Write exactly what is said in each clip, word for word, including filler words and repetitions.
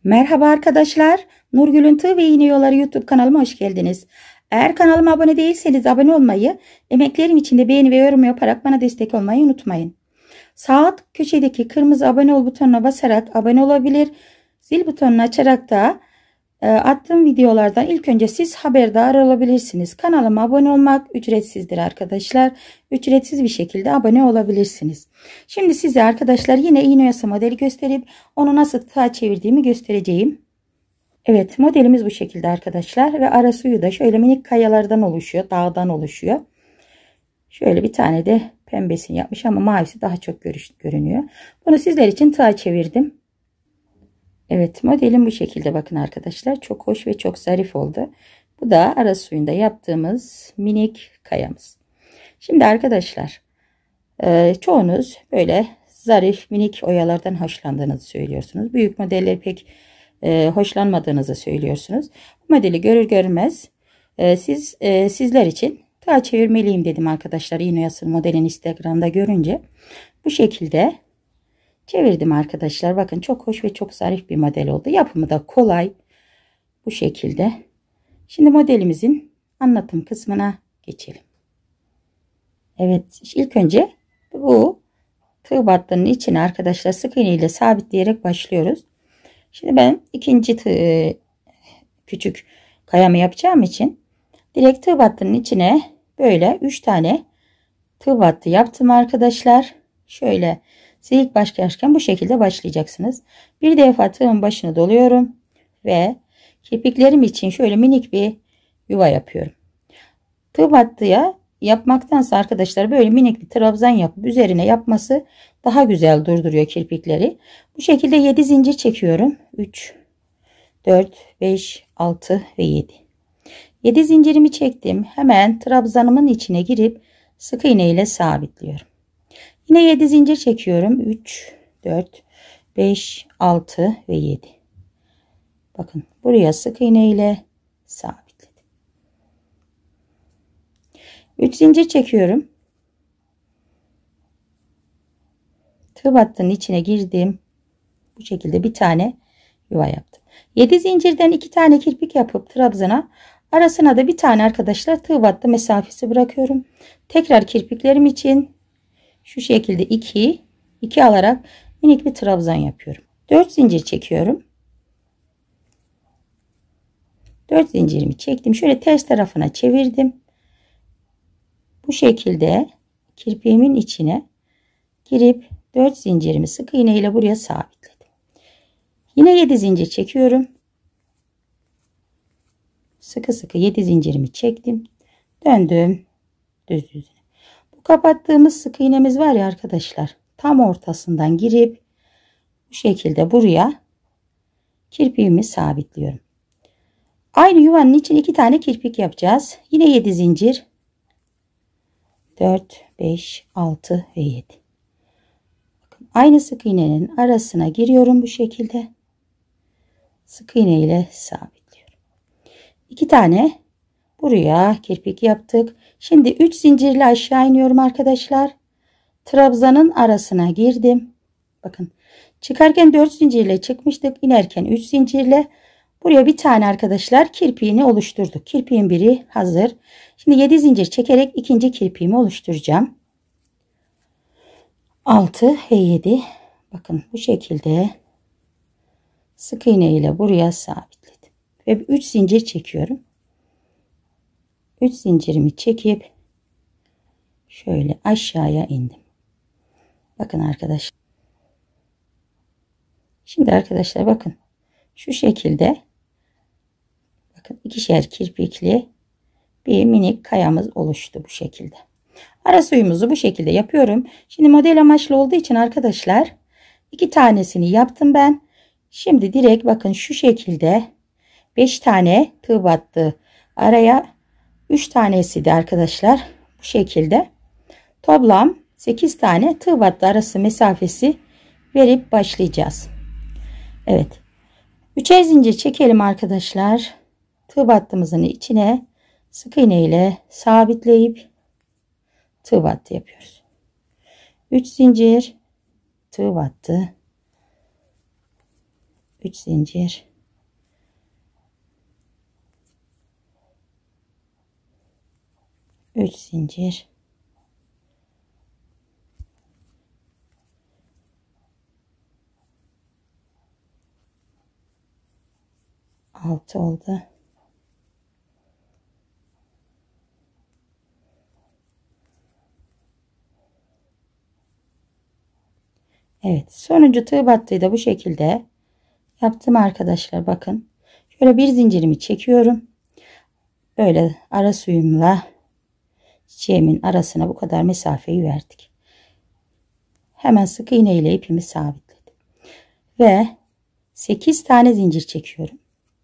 Merhaba arkadaşlar. Nurgül'ün Tığ ve İğne Yolları YouTube kanalıma hoş geldiniz. Eğer kanalıma abone değilseniz abone olmayı, emeklerim için de beğeni ve yorum yaparak bana destek olmayı unutmayın. Sağ alt köşedeki kırmızı abone ol butonuna basarak abone olabilir. Zil butonunu açarak da e, attığım videolardan ilk önce siz haberdar olabilirsiniz. Kanalıma abone olmak ücretsizdir arkadaşlar. Ücretsiz bir şekilde abone olabilirsiniz. Şimdi size arkadaşlar yine iğne oyası modeli gösterip onu nasıl tığa çevirdiğimi göstereceğim. Evet, modelimiz bu şekilde arkadaşlar ve ara suyu da şöyle minik kayalardan oluşuyor, dağdan oluşuyor. Şöyle bir tane de pembesini yapmış ama mavisi daha çok görünüyor. Bunu sizler için tığa çevirdim. Evet, modelim bu şekilde, bakın arkadaşlar, çok hoş ve çok zarif oldu. Bu da ara suyunda yaptığımız minik kayamız. Şimdi arkadaşlar e, çoğunuz böyle zarif minik oyalardan hoşlandığınızı söylüyorsunuz. Büyük modelleri pek e, hoşlanmadığınızı söylüyorsunuz. Bu modeli görür görmez e, siz e, sizler için tığa çevirmeliyim dedim arkadaşlar. İğne oyası modelini Instagram'da görünce bu şekilde çevirdim arkadaşlar. Bakın çok hoş ve çok zarif bir model oldu. Yapımı da kolay. Bu şekilde. Şimdi modelimizin anlatım kısmına geçelim. Evet, ilk önce bu tığ battının içine arkadaşlar sık iğne ile sabitleyerek başlıyoruz. Şimdi ben ikinci tığ, küçük kayamı yapacağım için direkt tığ battının içine böyle üç tane tığ battı yaptım arkadaşlar. Şöyle siz ilk başlarken bu şekilde başlayacaksınız. Bir defa tığın başını doluyorum ve kirpiklerim için şöyle minik bir yuva yapıyorum. Tığ battıya yapmaktansa arkadaşlar böyle minik bir trabzan yapıp üzerine yapması daha güzel durduruyor kirpikleri. Bu şekilde yedi zincir çekiyorum. üç, dört, beş, altı ve yedi. yedi zincirimi çektim. Hemen trabzanımın içine girip sık iğne ile sabitliyorum. Yine yedi zincir çekiyorum. üç, dört, beş, altı ve yedi. Bakın buraya sık iğne ile sabitledim. üç zincir çekiyorum. Tığ battının içine girdim. Bu şekilde bir tane yuva yaptım. yedi zincirden iki tane kirpik yapıp trabzana, arasına da bir tane arkadaşlar tığ battı mesafesi bırakıyorum. Tekrar kirpiklerim için şu şekilde iki iki alarak minik bir trabzan yapıyorum. dört zincir çekiyorum. dört zincirimi çektim. Şöyle ters tarafına çevirdim. Bu şekilde kirpiğimin içine girip dört zincirimi sık iğne ile buraya sabitledim. Yine yedi zincir çekiyorum. Sıkı sıkı yedi zincirimi çektim. Döndüm düz yüzüne. Bu kapattığımız sık iğnemiz var ya arkadaşlar, tam ortasından girip bu şekilde buraya kirpiğimi sabitliyorum. Aynı yuvanın için iki tane kirpik yapacağız. Yine yedi zincir. dört, beş, altı ve yedi. Bakın, aynı sık iğnenin arasına giriyorum bu şekilde. Sık iğne ile sabitliyorum. iki tane buraya kirpik yaptık. Şimdi üç zincirle aşağı iniyorum arkadaşlar. Trabzanın arasına girdim. Bakın, çıkarken dört zincirle çıkmıştık. İnerken üç zincirle. Buraya bir tane arkadaşlar kirpiğini oluşturduk. Kirpiğin biri hazır. Şimdi yedi zincir çekerek ikinci kirpiğimi oluşturacağım. altı ve yedi. Bakın bu şekilde sık iğne ile buraya sabitledim. Ve üç zincir çekiyorum. üç zincirimi çekip şöyle aşağıya indim. Bakın arkadaşlar. Şimdi arkadaşlar bakın. Şu şekilde bakın ikişer kirpikli bir minik kayamız oluştu bu şekilde. Ara suyumuzu bu şekilde yapıyorum. Şimdi model amaçlı olduğu için arkadaşlar iki tanesini yaptım ben. Şimdi direkt bakın şu şekilde beş tane tığ battı. Araya üç tanesi de arkadaşlar bu şekilde toplam sekiz tane tığ battı arası mesafesi verip başlayacağız. Evet. Üçer zincir çekelim arkadaşlar. Tığ battımızın içine sık iğne ile sabitleyip tığ battı yapıyoruz. üç zincir, tığ battı, üç zincir, üç zincir, altı oldu. Evet, sonuncu tığ battıyı da bu şekilde yaptım arkadaşlar. Bakın şöyle bir zincirimi çekiyorum, böyle ara suyumla çiçeğimin arasına bu kadar mesafeyi verdik. Hemen sık iğne ile ipimi sabitledim ve sekiz tane zincir çekiyorum.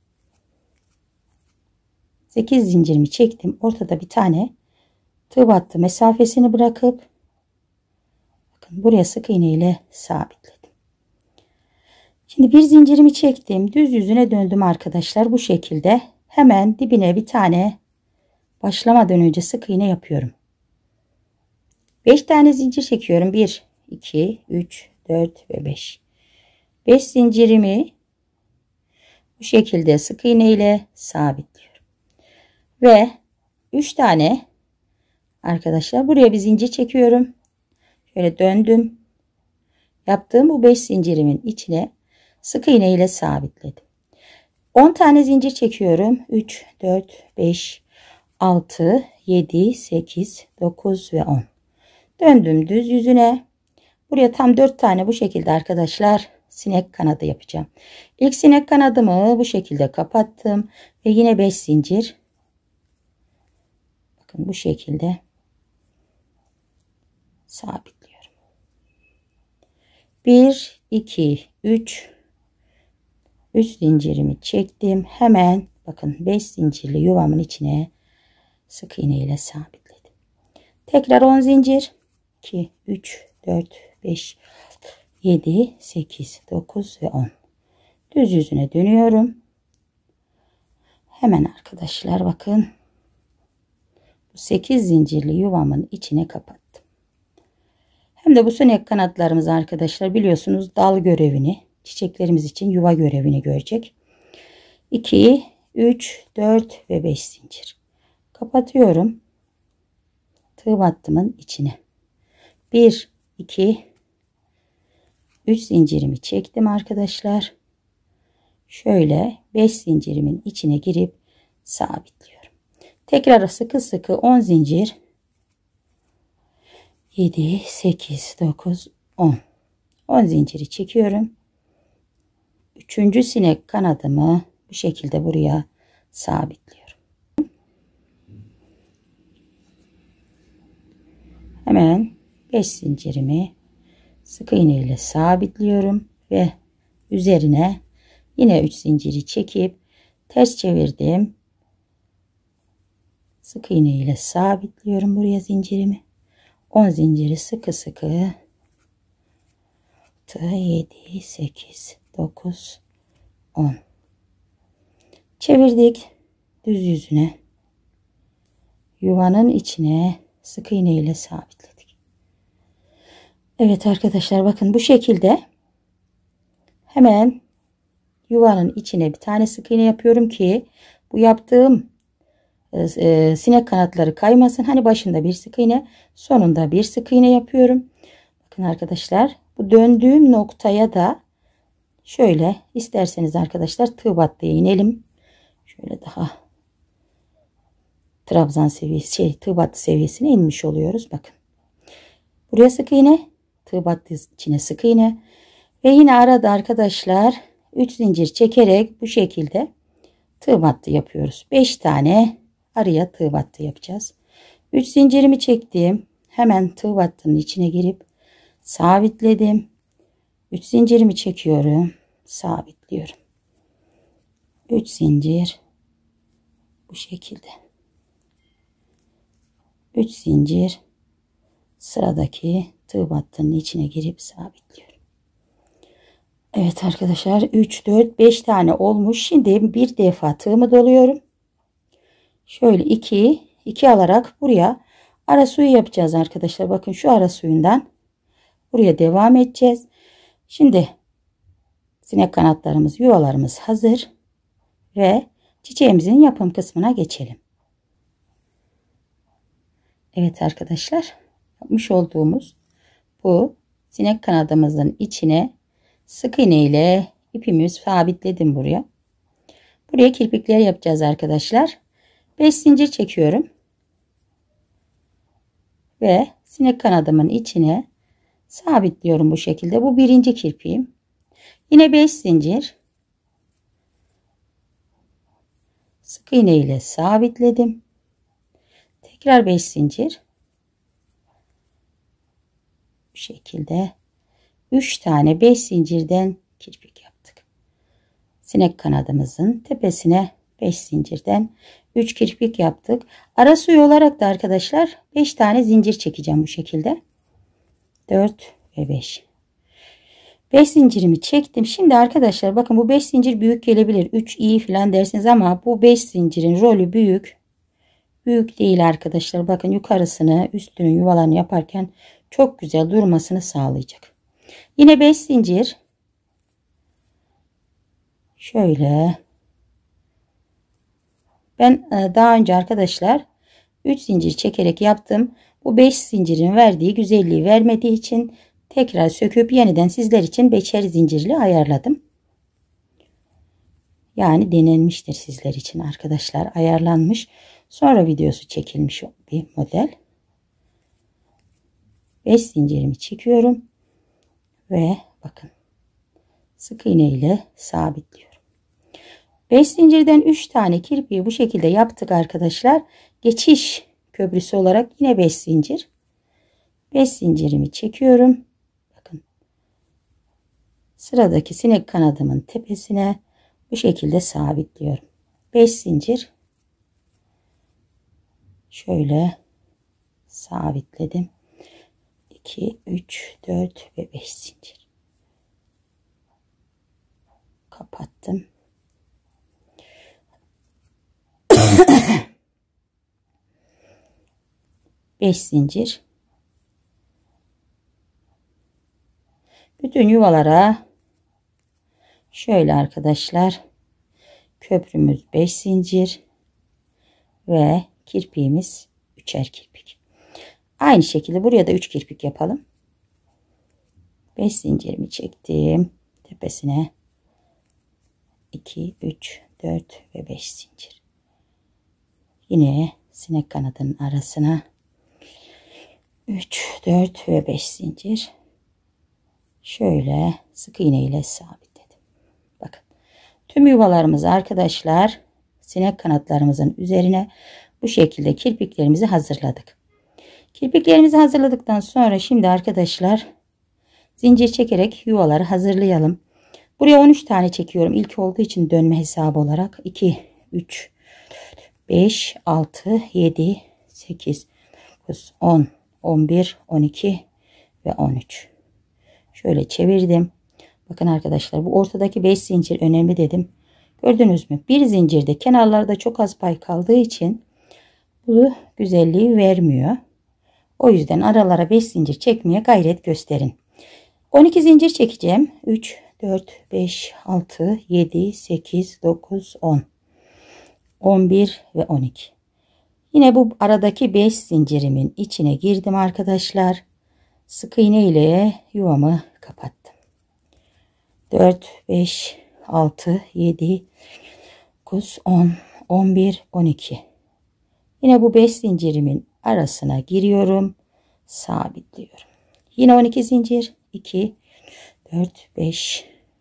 sekiz zincirimi çektim, ortada bir tane tığ battı mesafesini bırakıp bakın buraya sık iğne ile sabitledim. Şimdi bir zincirimi çektim, düz yüzüne döndüm arkadaşlar. Bu şekilde hemen dibine bir tane başlamadan önce sık iğne yapıyorum. beş tane zincir çekiyorum. bir iki üç dört ve beş. beş zincirimi bu şekilde sık iğne ile sabitliyorum. Ve üç tane arkadaşlar buraya bir zincir çekiyorum. Şöyle döndüm. Yaptığım bu beş zincirimin içine sık iğne ile sabitledim. on tane zincir çekiyorum. üç dört beş altı yedi sekiz dokuz ve on. Döndüm düz yüzüne. Buraya tam dört tane bu şekilde arkadaşlar sinek kanadı yapacağım. İlk sinek kanadımı bu şekilde kapattım ve yine beş zincir. Bakın bu şekilde sabitliyorum. bir iki üç üç zincirimi çektim. Hemen bakın beş zincirli yuvamın içine sık iğne ile sabitledim. Tekrar on zincir. iki üç dört beş yedi sekiz dokuz ve on. Düz yüzüne dönüyorum. Hemen arkadaşlar bakın bu sekiz zincirli yuvamın içine kapattım. Hem de bu sinek kanatlarımız arkadaşlar biliyorsunuz dal görevini, çiçeklerimiz için yuva görevini görecek. iki üç dört ve beş zincir kapatıyorum. Tığ battımın içine bir iki üç zincirimi çektim arkadaşlar. Şöyle beş zincirimin içine girip sabitliyorum. Tekrar sıkı sıkı on zincir. yedi sekiz dokuz on. on zinciri çekiyorum. Üçüncü sinek kanadımı bu şekilde buraya sabitliyorum. Hemen beş zincirimi sık iğne ile sabitliyorum ve üzerine yine üç zinciri çekip ters çevirdim. Sık iğne ile sabitliyorum buraya zincirimi. on zinciri sıkı sıkı yedi sekiz dokuz on çevirdik düz yüzüne, yuvanın içine sık iğne ile sabitledik. Evet arkadaşlar bakın bu şekilde hemen yuvanın içine bir tane sık iğne yapıyorum ki bu yaptığım e, sinek kanatları kaymasın. Hani başında bir sık iğne, sonunda bir sık iğne yapıyorum. Bakın arkadaşlar bu döndüğüm noktaya da şöyle isterseniz arkadaşlar tığ battıya inelim. Şöyle daha trabzan seviyesi şey tığ battı seviyesine inmiş oluyoruz. Bakın buraya sık iğne, tığ battı içine sık iğne ve yine arada arkadaşlar üç zincir çekerek bu şekilde tığ battı yapıyoruz. beş tane araya tığ battı yapacağız. üç zincirimi çektim. Hemen tığ battının içine girip sabitledim. üç zincirimi çekiyorum, sabitliyorum. üç zincir bu şekilde. üç zincir sıradaki tığ battının içine girip sabitliyorum. Evet arkadaşlar üç dört beş tane olmuş. Şimdi bir defa tığımı doluyorum. Şöyle iki iki alarak buraya ara suyu yapacağız arkadaşlar. Bakın şu ara suyundan buraya devam edeceğiz. Şimdi Sinek kanatlarımız, yuvalarımız hazır ve çiçeğimizin yapım kısmına geçelim. Evet arkadaşlar, yapmış olduğumuz bu sinek kanadımızın içine sık iğne ile ipimi sabitledim buraya. Buraya kirpikler yapacağız arkadaşlar. beş zincir çekiyorum. Ve sinek kanadımın içine sabitliyorum bu şekilde. Bu birinci kirpiğim. Yine beş zincir. Sık iğne ile sabitledim. Tekrar beş zincir. Bu şekilde üç tane beş zincirden kirpik yaptık. Sinek kanadımızın tepesine beş zincirden üç kirpik yaptık. Ara suyu olarak da arkadaşlar beş tane zincir çekeceğim bu şekilde. dört ve beş. beş zincirimi çektim. Şimdi arkadaşlar bakın, bu beş zincir büyük gelebilir. üç iyi falan dersiniz ama bu beş zincirin rolü büyük. Büyük değil arkadaşlar. Bakın, yukarısını, üstünü, yuvalarını yaparken çok güzel durmasını sağlayacak. Yine beş zincir. Şöyle. Ben daha önce arkadaşlar üç zincir çekerek yaptım. Bu beş zincirin verdiği güzelliği vermediği için tekrar söküp yeniden sizler için beşer zincirli ayarladım. Yani denenmiştir sizler için arkadaşlar, ayarlanmış. Sonra videosu çekilmiş bir model. beş zincirimi çekiyorum ve bakın sık iğne ile sabitliyorum. beş zincirden üç tane kirpiği bu şekilde yaptık arkadaşlar. Geçiş köprüsü olarak yine beş zincir. beş zincirimi çekiyorum. Bakın, sıradaki sinek kanadımın tepesine bu şekilde sabitliyorum. beş zincir. Şöyle sabitledim. iki, üç, dört ve beş zincir. Kapattım. beş zincir. Bütün yuvalara şöyle arkadaşlar, köprümüz beş zincir ve kirpiğimiz üçer kirpik. Aynı şekilde buraya da üç kirpik yapalım. beş zincirimi çektim. Tepesine iki, üç, dört ve beş zincir. Yine sinek kanadının arasına üç, dört ve beş zincir. Şöyle sık iğne ile sabitledim. Bakın, tüm yuvalarımızı arkadaşlar sinek kanatlarımızın üzerine bu şekilde kirpiklerimizi hazırladık. Kirpiklerimizi hazırladıktan sonra şimdi arkadaşlar zincir çekerek yuvaları hazırlayalım. Buraya on üç tane çekiyorum. İlk olduğu için dönme hesabı olarak iki, üç, beş, altı, yedi, sekiz, dokuz, on, on bir, on iki ve on üç. Şöyle çevirdim. Bakın arkadaşlar, bu ortadaki beş zincir önemli dedim. Gördünüz mü? Bir zincirde kenarlarda çok az pay kaldığı için bu güzelliği vermiyor. O yüzden aralara beş zincir çekmeye gayret gösterin. on iki zincir çekeceğim. üç, dört, beş, altı, yedi, sekiz, dokuz, on. on bir ve on iki. Yine bu aradaki beş zincirimin içine girdim arkadaşlar. Sık iğne ile yuvamı kapattım. dört, beş, altı, yedi, dokuz, on, on bir, on iki. Yine bu beş zincirimin arasına giriyorum. Sabitliyorum. Yine on iki zincir. iki, dört, beş,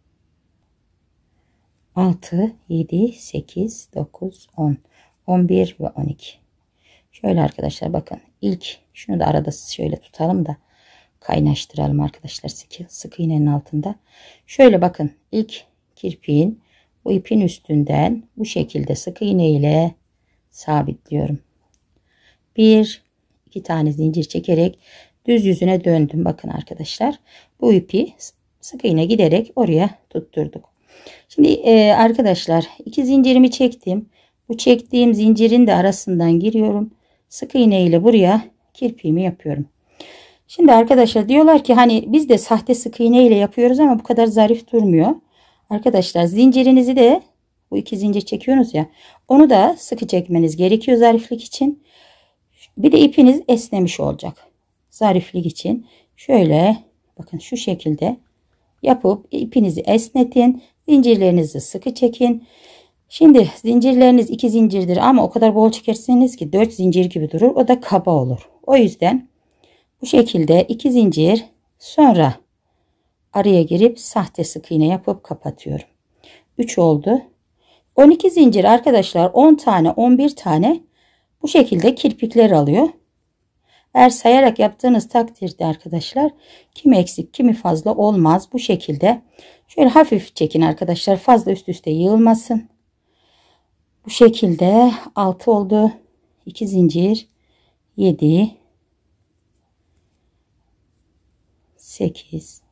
altı, yedi, sekiz, dokuz, on, on bir ve on iki. Şöyle arkadaşlar bakın, ilk şunu da arada şöyle tutalım da kaynaştıralım arkadaşlar, sık, sık iğnenin altında. Şöyle bakın, ilk kirpiğin bu ipin üstünden bu şekilde sık iğne ile sabitliyorum. Bir, iki tane zincir çekerek düz yüzüne döndüm. Bakın arkadaşlar, bu ipi sık iğne giderek oraya tutturduk. Şimdi e, arkadaşlar iki zincirimi çektim. Bu çektiğim zincirin de arasından giriyorum. Sık iğne ile buraya kirpiğimi yapıyorum. Şimdi arkadaşlar diyorlar ki hani biz de sahte sık iğne ile yapıyoruz ama bu kadar zarif durmuyor. Arkadaşlar zincirinizi de bu iki zincir çekiyorsunuz ya, onu da sıkı çekmeniz gerekiyor zariflik için. Bir de ipiniz esnemiş olacak. Zariflik için şöyle bakın şu şekilde yapıp ipinizi esnetin. Zincirlerinizi sıkı çekin. Şimdi zincirleriniz iki zincirdir ama o kadar bol çekerseniz ki dört zincir gibi durur. O da kaba olur. O yüzden bu şekilde iki zincir, sonra araya girip sahte sık iğne yapıp kapatıyorum. üç oldu. on iki zincir arkadaşlar, on tane on bir tane bu şekilde kirpikler alıyor. Eğer sayarak yaptığınız takdirde arkadaşlar kimi eksik kimi fazla olmaz. Bu şekilde şöyle hafif çekin arkadaşlar, fazla üst üste yığılmasın. Bu şekilde altı oldu. iki zincir, yedi, sekiz,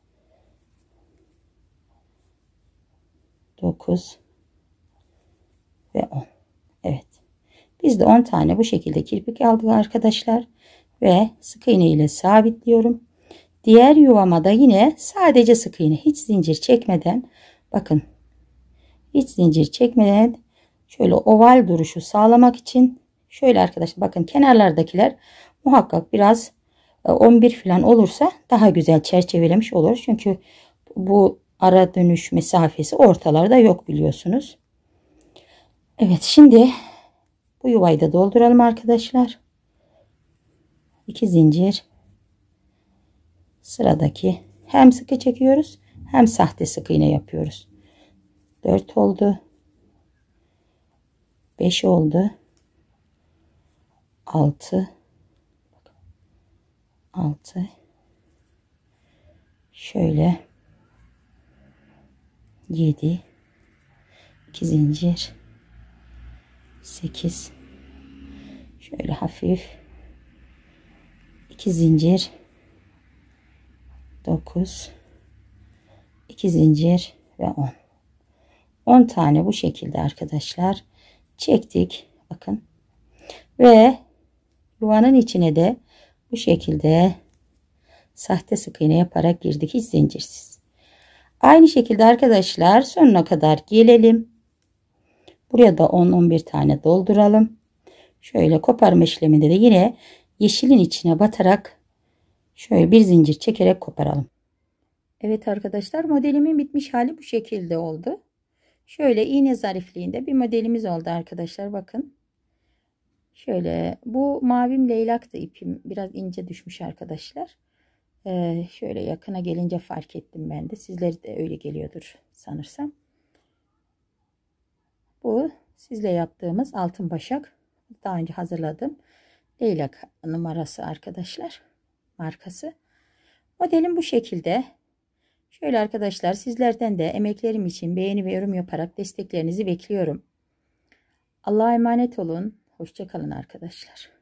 dokuz ve on. Evet. Biz de on tane bu şekilde kirpik aldık arkadaşlar ve sık iğne ile sabitliyorum. Diğer yuvama da yine sadece sık iğne, hiç zincir çekmeden, bakın hiç zincir çekmeden şöyle oval duruşu sağlamak için şöyle arkadaşlar bakın, kenarlardakiler muhakkak biraz on bir falan olursa daha güzel çerçevelemiş olur. Çünkü bu ara dönüş mesafesi ortalarda yok biliyorsunuz. Evet, şimdi bu yuvayı da dolduralım arkadaşlar. iki zincir, sıradaki hem sıkı çekiyoruz hem sahte sık iğne yapıyoruz. dört oldu. beş oldu. altı, altı, şöyle yedi, iki zincir, sekiz, şöyle hafif iki zincir, dokuz, iki zincir ve on. on tane bu şekilde arkadaşlar çektik, bakın, ve yuvanın içine de bu şekilde sahte sık iğne yaparak girdik, hiç zincirsiz. Aynı şekilde arkadaşlar sonuna kadar gelelim. Buraya da on on bir tane dolduralım. Şöyle koparma işleminde de yine yeşilin içine batarak şöyle bir zincir çekerek koparalım. Evet arkadaşlar, modelimin bitmiş hali bu şekilde oldu. Şöyle iğne zarifliğinde bir modelimiz oldu arkadaşlar, bakın. Şöyle bu mavim leylaktı, ipim biraz ince düşmüş arkadaşlar. Ee, şöyle yakına gelince fark ettim ben de. Sizlere de öyle geliyordur sanırsam. Bu sizle yaptığımız altın başak. Daha önce hazırladım. Leylak numarası arkadaşlar. Markası. Modelim bu şekilde. Şöyle arkadaşlar, sizlerden de emeklerim için beğeni ve yorum yaparak desteklerinizi bekliyorum. Allah'a emanet olun. Hoşça kalın arkadaşlar.